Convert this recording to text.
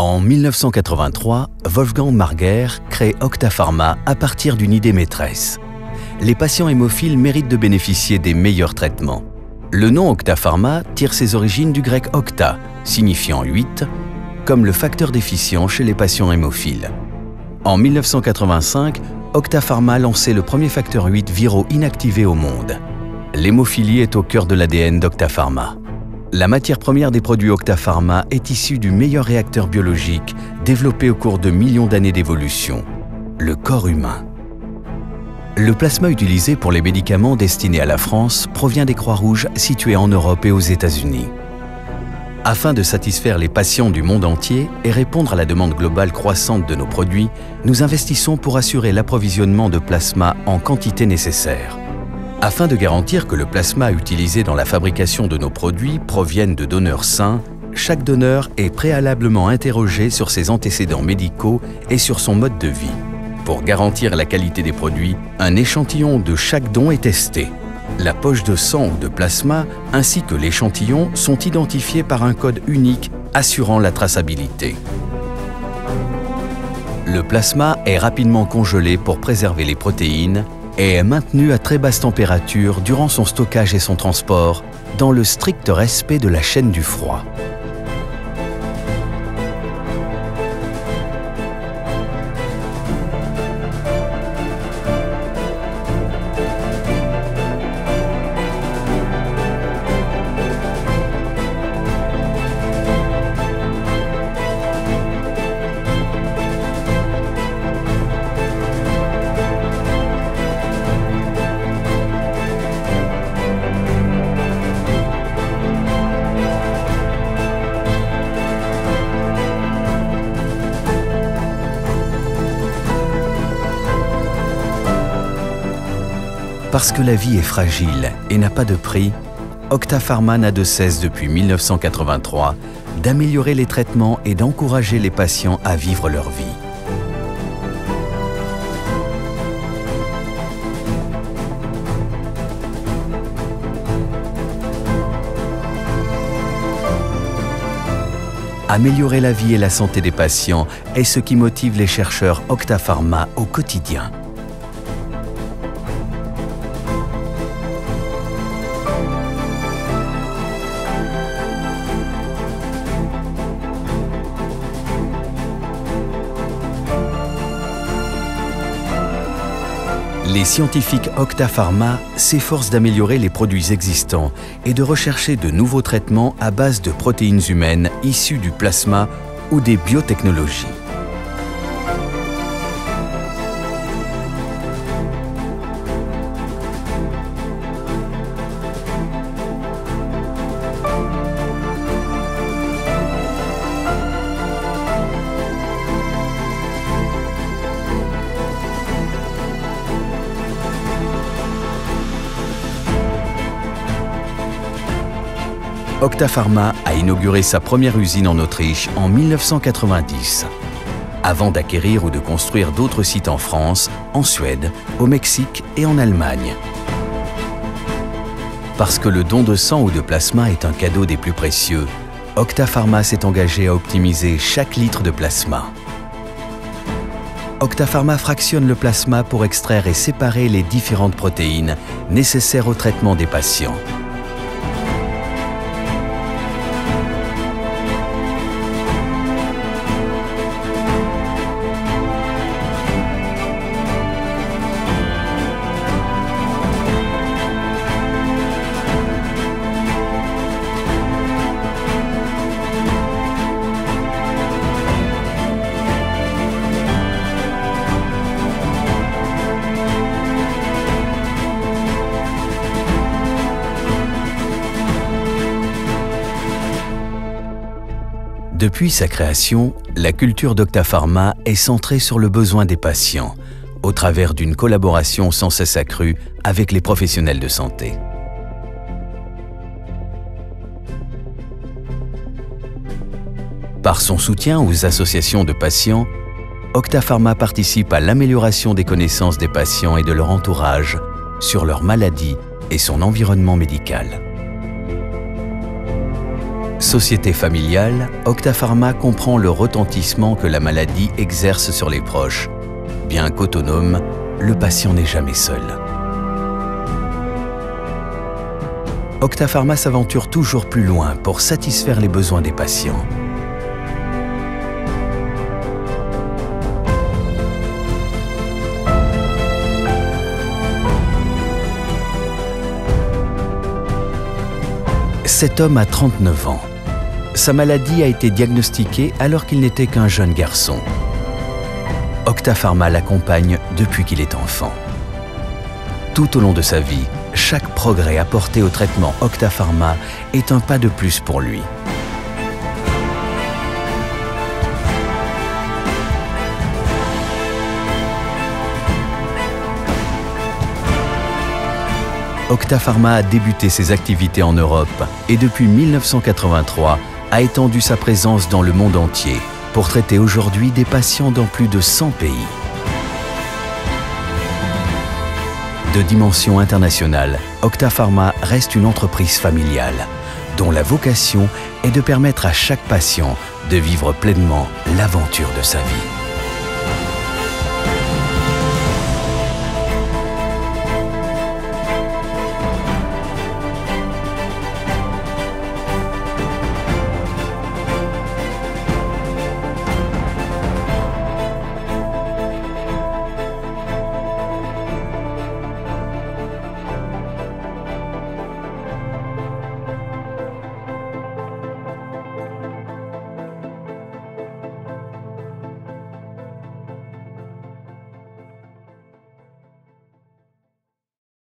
En 1983, Wolfgang Marger crée Octa Pharma à partir d'une idée maîtresse. Les patients hémophiles méritent de bénéficier des meilleurs traitements. Le nom Octa Pharma tire ses origines du grec octa, signifiant 8, comme le facteur déficient chez les patients hémophiles. En 1985, Octa Pharma lançait le premier facteur 8 viraux inactivé au monde. L'hémophilie est au cœur de l'ADN d'Octa Pharma. La matière première des produits Octa Pharma est issue du meilleur réacteur biologique développé au cours de millions d'années d'évolution, le corps humain. Le plasma utilisé pour les médicaments destinés à la France provient des Croix-Rouges situées en Europe et aux États-Unis. Afin de satisfaire les patients du monde entier et répondre à la demande globale croissante de nos produits, nous investissons pour assurer l'approvisionnement de plasma en quantité nécessaire. Afin de garantir que le plasma utilisé dans la fabrication de nos produits provienne de donneurs sains, chaque donneur est préalablement interrogé sur ses antécédents médicaux et sur son mode de vie. Pour garantir la qualité des produits, un échantillon de chaque don est testé. La poche de sang ou de plasma ainsi que l'échantillon sont identifiés par un code unique assurant la traçabilité. Le plasma est rapidement congelé pour préserver les protéines et est maintenu à très basse température durant son stockage et son transport, dans le strict respect de la chaîne du froid. Parce que la vie est fragile et n'a pas de prix, Octa Pharma n'a de cesse depuis 1983 d'améliorer les traitements et d'encourager les patients à vivre leur vie. Améliorer la vie et la santé des patients est ce qui motive les chercheurs Octa Pharma au quotidien. Les scientifiques Octa Pharma s'efforcent d'améliorer les produits existants et de rechercher de nouveaux traitements à base de protéines humaines issues du plasma ou des biotechnologies. Octa Pharma a inauguré sa première usine en Autriche en 1990, avant d'acquérir ou de construire d'autres sites en France, en Suède, au Mexique et en Allemagne. Parce que le don de sang ou de plasma est un cadeau des plus précieux, Octa Pharma s'est engagé à optimiser chaque litre de plasma. Octa Pharma fractionne le plasma pour extraire et séparer les différentes protéines nécessaires au traitement des patients. Depuis sa création, la culture d'Octa Pharma est centrée sur le besoin des patients, au travers d'une collaboration sans cesse accrue avec les professionnels de santé. Par son soutien aux associations de patients, Octa Pharma participe à l'amélioration des connaissances des patients et de leur entourage sur leur maladie et son environnement médical. Société familiale, Octapharma comprend le retentissement que la maladie exerce sur les proches. Bien qu'autonome, le patient n'est jamais seul. Octapharma s'aventure toujours plus loin pour satisfaire les besoins des patients. Cet homme a 39 ans. Sa maladie a été diagnostiquée alors qu'il n'était qu'un jeune garçon. Octapharma l'accompagne depuis qu'il est enfant. Tout au long de sa vie, chaque progrès apporté au traitement Octapharma est un pas de plus pour lui. Octapharma a débuté ses activités en Europe et depuis 1983 a étendu sa présence dans le monde entier pour traiter aujourd'hui des patients dans plus de 100 pays. De dimension internationale, Octapharma reste une entreprise familiale dont la vocation est de permettre à chaque patient de vivre pleinement l'aventure de sa vie.